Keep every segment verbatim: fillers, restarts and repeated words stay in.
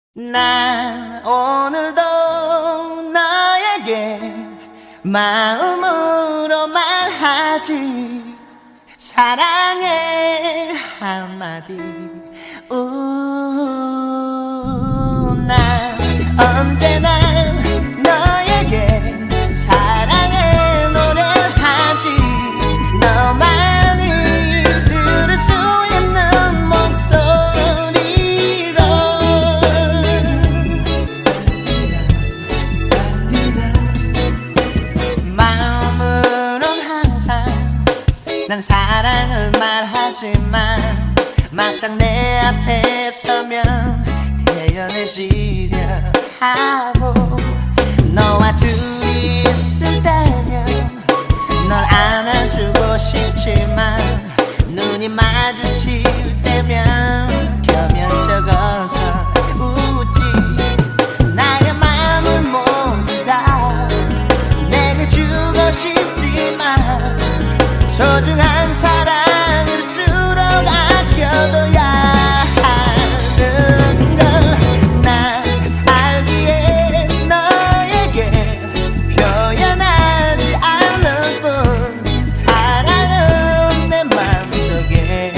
난 오늘도 너에게 마음으로 말하지 사랑해 한마디. 우, 난 언제나 너에게 사랑의 노래를 하지. 너만이 들을 수 있는 목소리로 마음으론 항상 난 사랑을 말하지만 막상 내 앞에 서면 태연해지려 하고 너와 둘이 있을 때면 널 안아주고 싶지만 눈이 마주칠 때면 겸연쩍어서 웃지. 나의 마음을 모두 다 내게 주고 싶지만 소중한 사랑일수록 아껴둬야 하는 걸 난 알기에 너에게 표현하지 않을 뿐 사랑은 내 맘속에.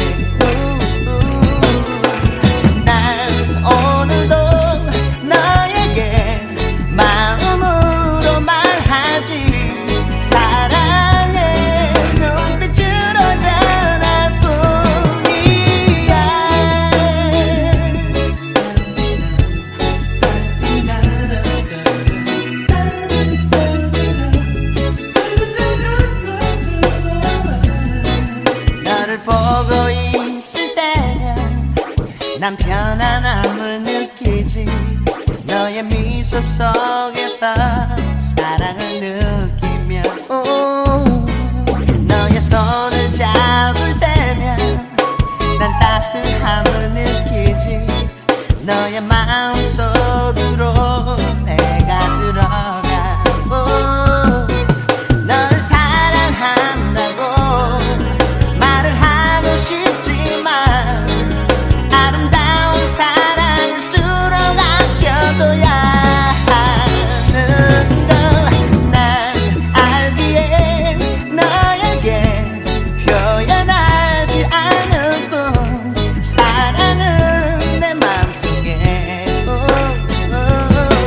난 오늘도 너에게 마음으로 말하지 사랑해 눈빛으로 전할 뿐이야. 너를 보고 있을 때면 난 편안함을 느끼지. 너의 미소 속에서 사랑을 느끼며 오, 너의 손을 잡을 때면 난 따스함을 느끼지. 너의 마음속으로 내가 들어가 오, 널 사랑한다고 말을 하고 싶지만 아름다운 사랑일수록 아껴둬야 하는 걸 난 알기에 너에게 표현하지 않을 뿐 사랑은 내 맘속에. 오, 오, 오.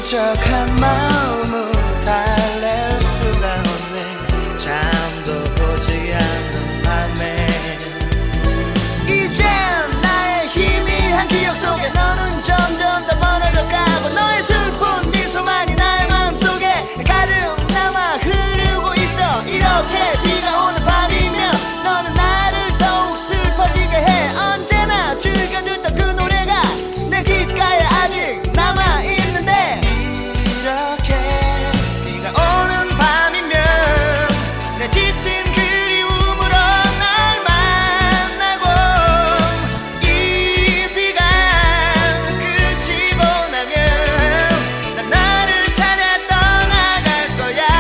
울적한 마음을 달랠 수가 없네. 잠도 오지 않는 밤에 이젠 나의 희미한 기억 속에 너는 점점 더 멀어져 가고 너의 슬픈 미소만이 나의 마음속에 가득 남아 흐르고 있어. 이렇게 비가 오는 밤이면 너는 나를 더욱 슬퍼지게 해. 언제나 즐겨주던 그 노래가 내 귓가에 아직 남아있는데 이렇게 비가 오는 밤이면 내 지친 그리움으로 날 만나고 이 비가 그치고 나면 난 너를 찾아 떠나갈 거야.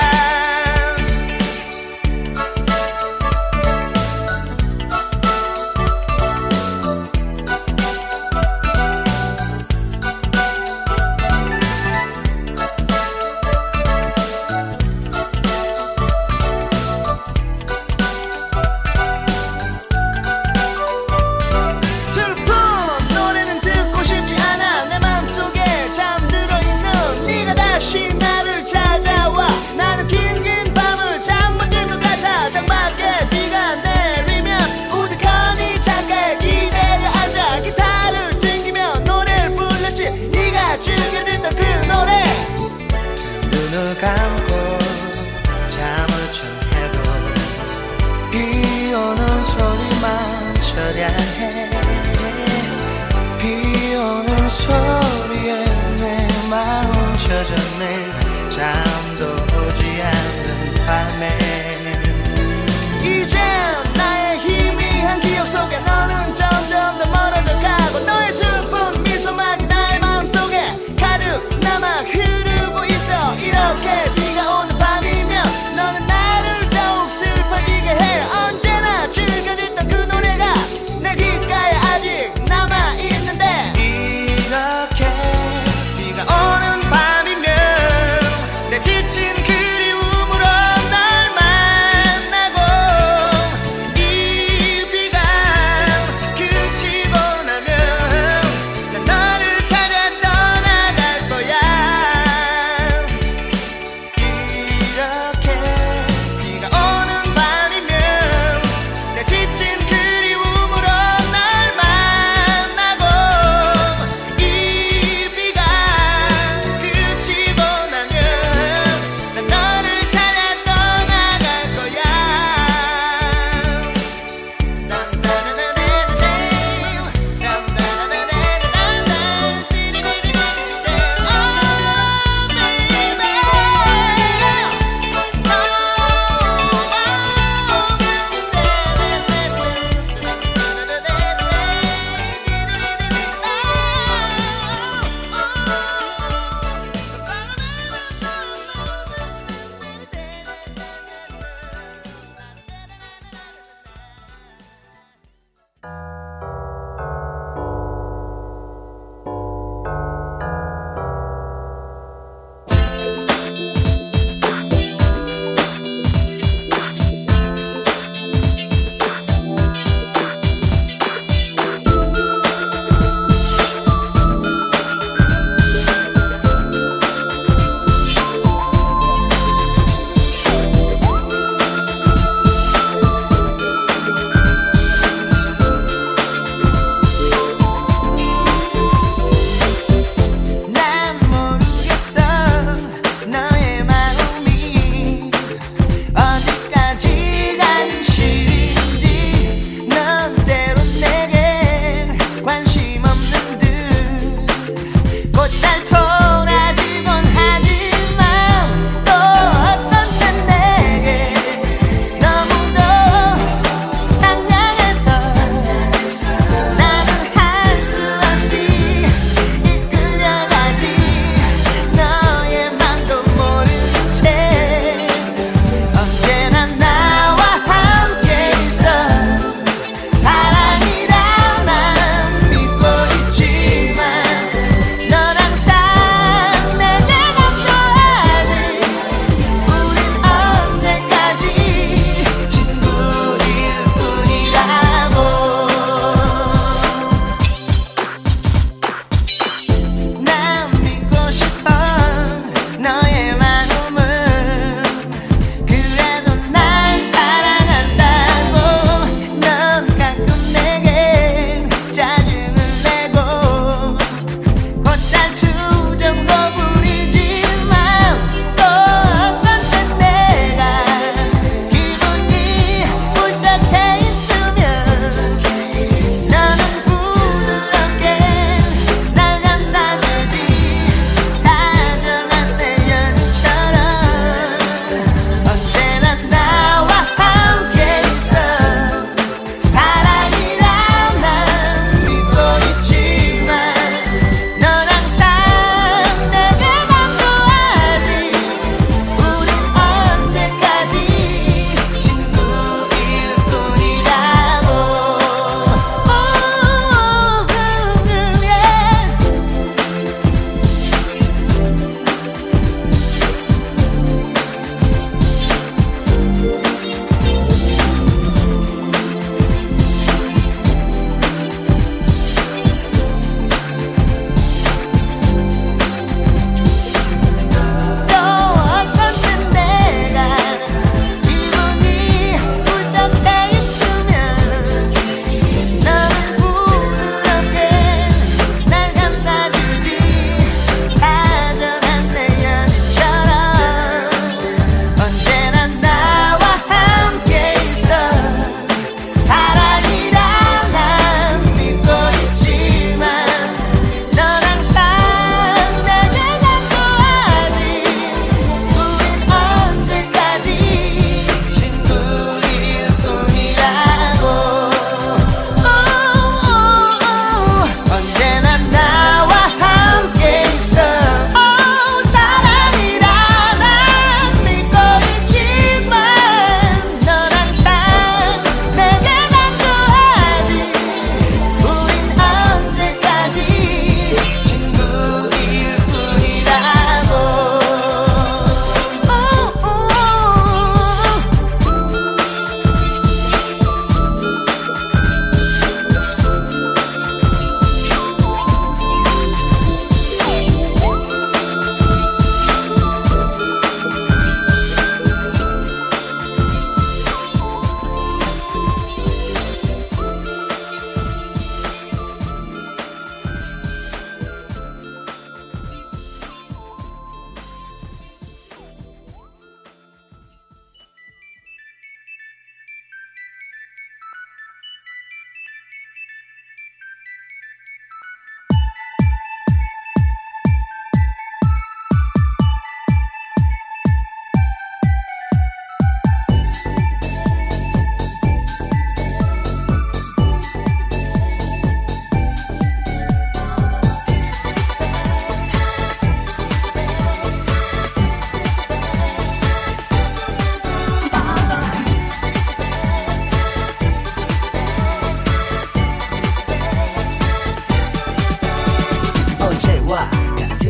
슬픈 노래는 듣고 싶지 않아. 내 맘속에 잠들어 있는 네가 다시 나를 찾아와. 나는 긴긴 밤을 잠 못 들 것 같아. 창밖에 비가 내리면 우두커니 창가에 기대려 앉아 기타를 튕기며 노래를 불렀지. 네가 즐겨 듣던 그 노래. 두 눈을 감고 잠을 청해도 비 오는 소리만 처량해. 비 오는 소리에 내 마음 젖었네. 잠도 오지 않는 밤에 이젠 나의 희미한 기억 속에 너는 점점 더 멀어져 가고 너의 슬픈 미소만이 나의 마음속에 가득 남아 흐르고 있어. 이렇게 비가 오는 밤이면 너는 나를 더욱 슬퍼지게 해. 언제나 즐겨듣던 그 노래가 내 귓가에 아직 남아있는데 이렇게 비가 오는 밤이면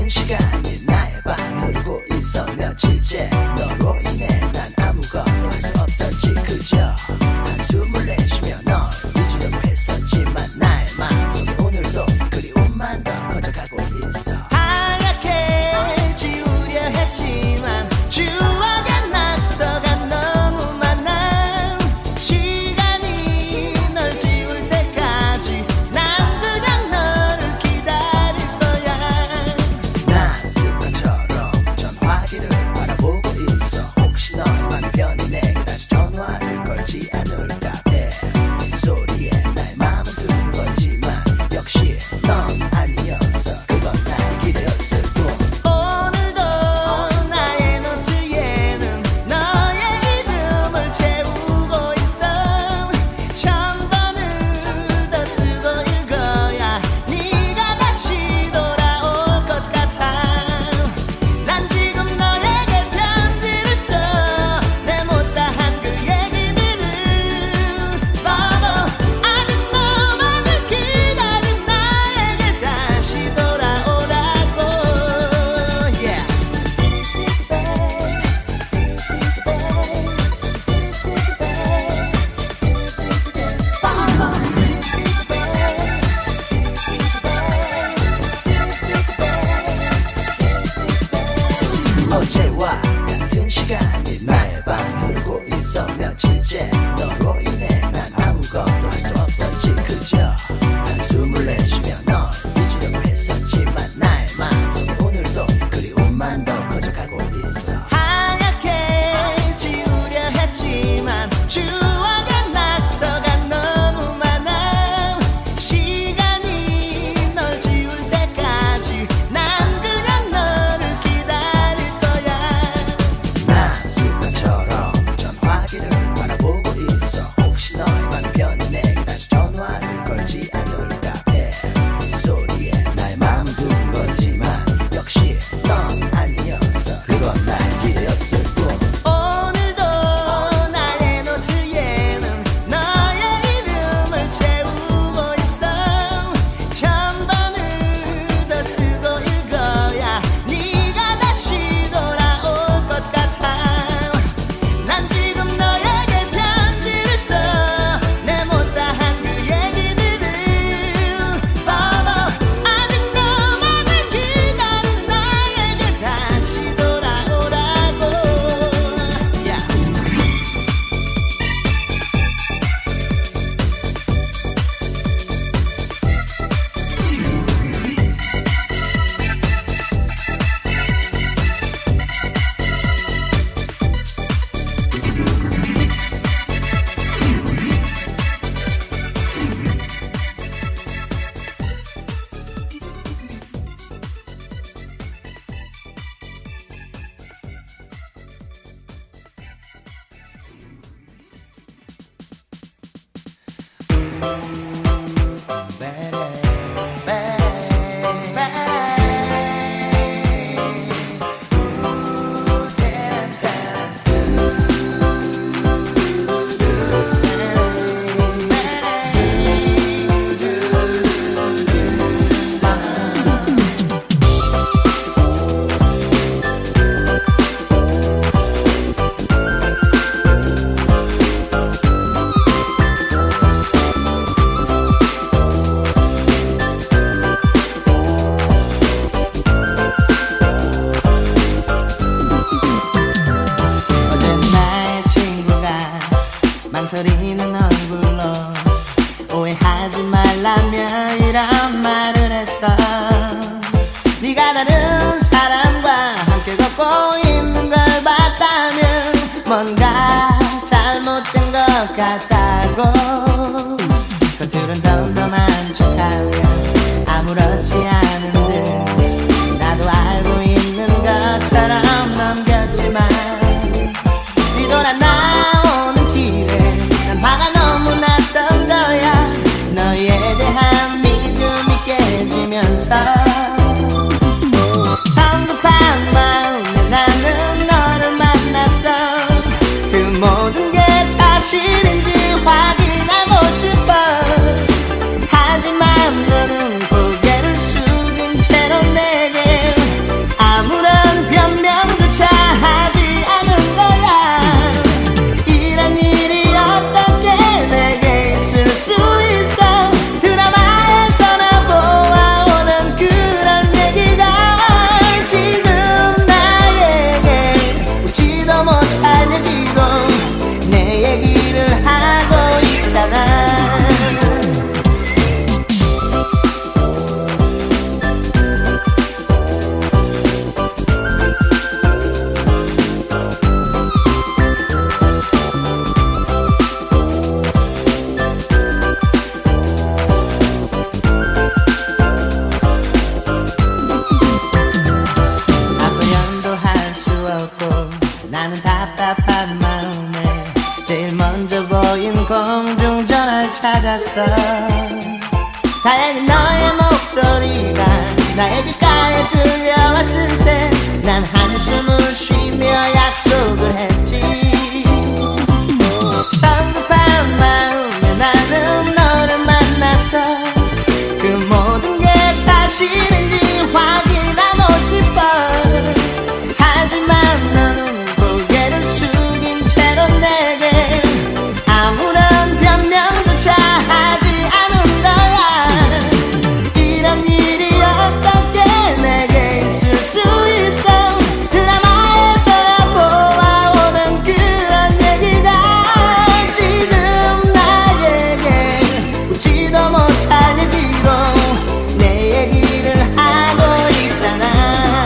시간이 나의 방 흐르고 있어 며칠째 너로 인해 난 아무것도 할 수 없었지 그저 한숨을 내쉬며 널 잊으려고 했었지만 나의 마음속에 오늘도 그리움만 더 커져가고 있어 하얗게 지우려 했지만 추억의 낙서가 너무 많아 시간이 널 지울 때까지 난 그냥 너를 기다릴 거야 난 습관처럼 전화기를 바라보고 있어 혹시 너의 반편이 내게 다시 전화를 걸지 않을까 해 소리에 나의 마음은 두근거리지만 역시 넌 아니었어 그건 날 기대었을 뿐 오늘도 나의 노트에는 너의 이름을 채우고 있어 천번을 더 쓰고 읽어야 네가 다시 돌아올 것 같아 난 지금 너에게 편지를 써 내 못다한 그 얘기들을 바보 아직 너만을 기다린 나에게 다시 돌아오라고 yeah. 어제와 같은 시간이 나의 방 흐르고 있어 며칠째 너로 인해 난 아무것도 할 수 없었지 그저 한숨을 내쉬며 널 잊으려고 했었지만 나의 마음속에 오늘도 그리움만 더 커져가고 있어 하얗게 지우려 했지만 추억의 낙서가 너무 많아 시간이 널 지울 때까지 난 그냥 너를 기다릴 거야 난 습관처럼 전화기를 바라보고 있어 혹시 너의 반편이 내게 다시 전화를 걸지 않을까 해 소리에 나의 마음은 두근거리지만 역시 넌 아니었어 그건 날 기대었을 뿐 오늘도 나의 노트에는 너의 이름을 채우고 있어 천번을 더 쓰고 읽어야 네가 다시 돌아올 것 같아 난 지금 너에게 편지를 써 내 못다한 그 얘기들을 바보 아직 너만을 기다린 나에게 다시 돌아오라고 yeah. 어제 나의 친구가 망설이는 얼굴로 오해하지 말라며 이런 말을 했어 네가 다른 사람과 함께 걷고 있는 걸 봤다면 뭔가 잘못된 것 같다고 겉으론 덤덤한 척하며 아무렇지 않은 듯 나도 알고 있는 것처럼 넘겼지만 뒤돌아 나오는 길에 난 화가 너무 났던 거야 너에 대한 믿음이 깨지면서 않았어. 다행히 너의 목소리가 나의 귓가에 들려왔을 때 난 한숨을 쉬며 약속을 했지. 성급한 마음에 나는 너를 만났어. 그 모든 게 사실인지 확인하고 싶어. 하지만 너는 고개를 숙인 채로 내게 아무런 변명조차 하지 않은 거야. 이런 일이 어떻게 내게 있을 수 있어. 드라마에서 보아오는 그런 얘기가 지금 나에게 웃지도 못할 얘기로 내 얘기를 하고 있잖아.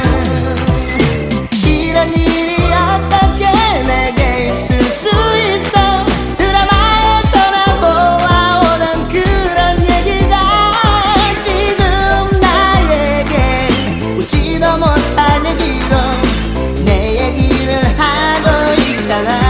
이런 일이 어떻게 내게 있을 수 있어. 드라마에서나 보아오는 그런 얘기가 지금 나에게 웃지도 못할 얘기로 내 얘기를 하고 있잖아.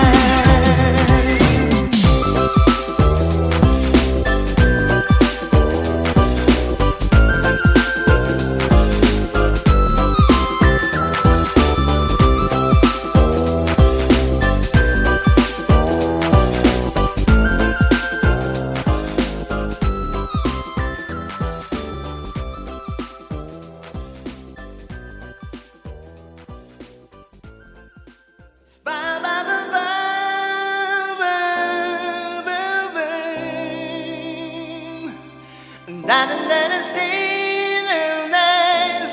나는 나는 still alive.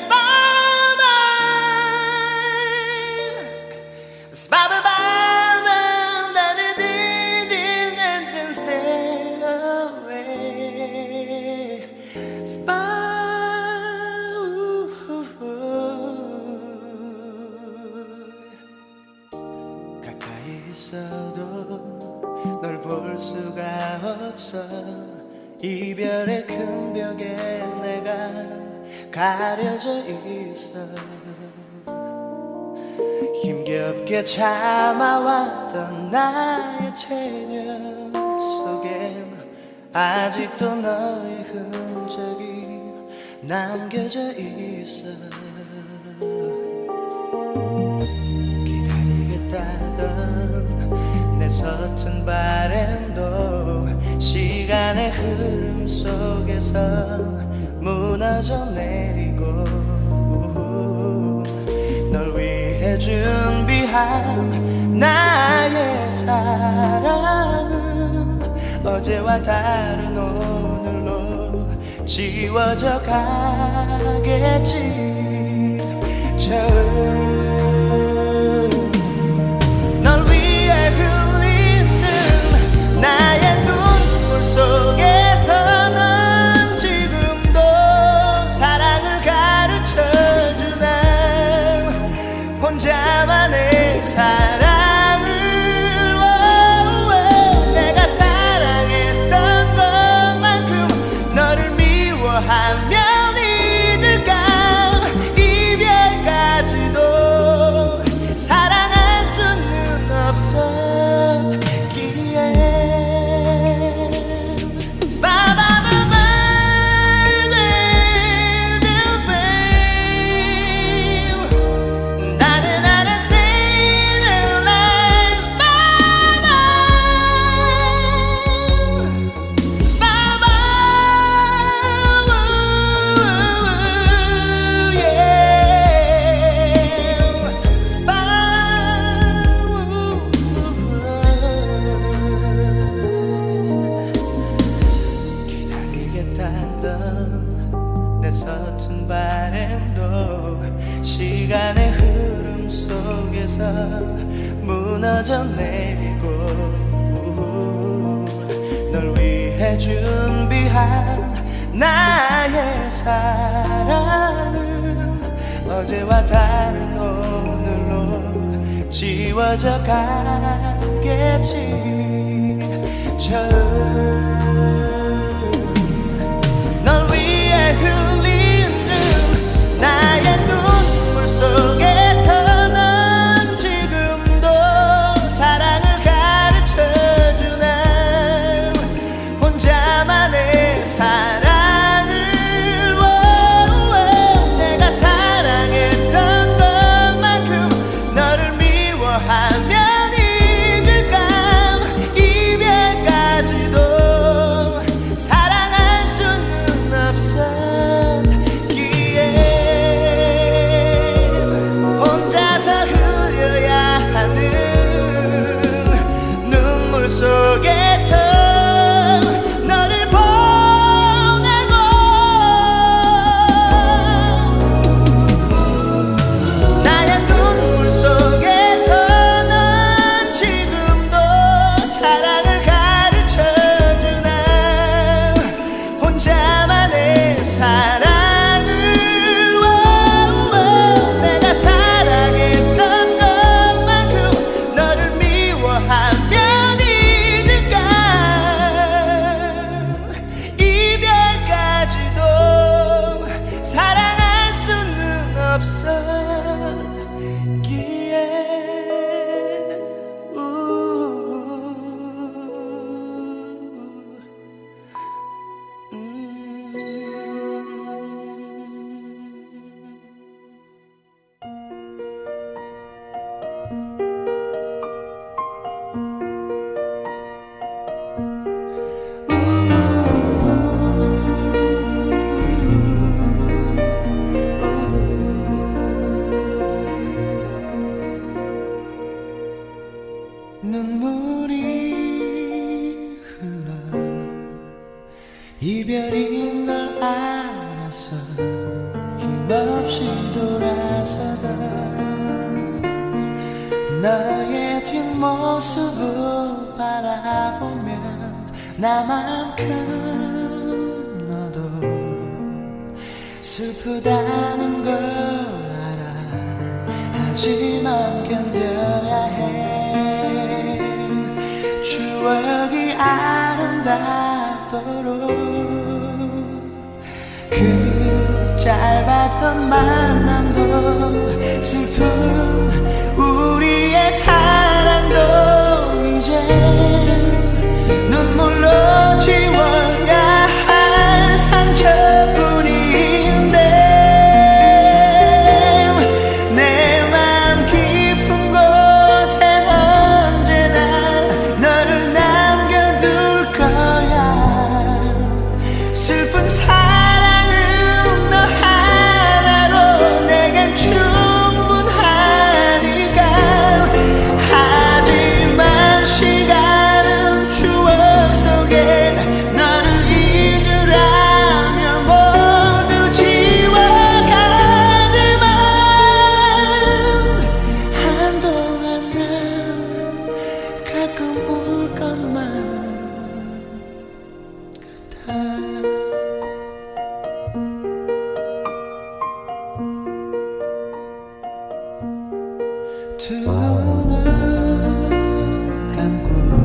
Spy-bye, 나는 didn't stay away. 가까이 있어도 널 볼 수가 없어. 이별의 큰 벽에 내가 가려져 있어. 힘겹게 참아왔던 나의 체념 속엔 아직도 너의 흔적이 남겨져 있어. 기다리겠다던 내 서툰 바램도 시간의 흐름 속에서 무너져 내리고 널 위해 준비한 나의 사랑은 어제와 다른 오늘로 지워져 가겠지. 처음 널 위해 흘리는 나의 눈물 속에서는 지금도 사랑을 가르쳐주네. 혼자만의 사랑을 내가 사랑했던 것만큼 너를 미워하면 잊을까. 이별까지도 사랑할 수는 없었기에. 내 서툰 바램도 시간의 흐름 속에서 무너져 내리고 널 위해 준비한 나의 사랑은 어제와 다른 오늘로 지워져 가겠지. 처음 널 위해 흘리는 나의 눈물 속에서는 지금도 사랑을 가르쳐주네. 혼자 없이 돌아서던 너의 뒷모습을 바라보면 나만큼 너도 슬프다는 걸 알아. 하지만 견뎌야 해. 추억이 아름답도록 그 짧았던 만남도 슬픈 우리의 사랑도 이제 눈물로 지워야 할 상처뿐인데 내 맘 깊은 곳에 언제나 너를 남겨둘 거야. 슬픈 사랑은 너 하나로 내겐 충분하니까. 하지만 시간은 추억 속에 너를 잊으라며 모두 지워가지만 한동안 난 가끔 울 것만 같아. 두 눈을 감고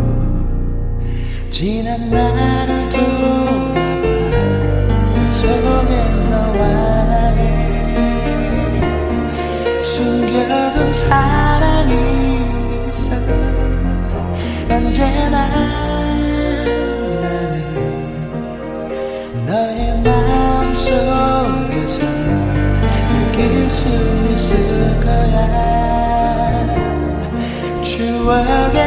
지난 날을 돌아봐. 그 속에 너와 나의 숨겨둔 사랑이 있어. 언제나 나는 너의 마음속에서 느낄 수 있을 거야. 추억의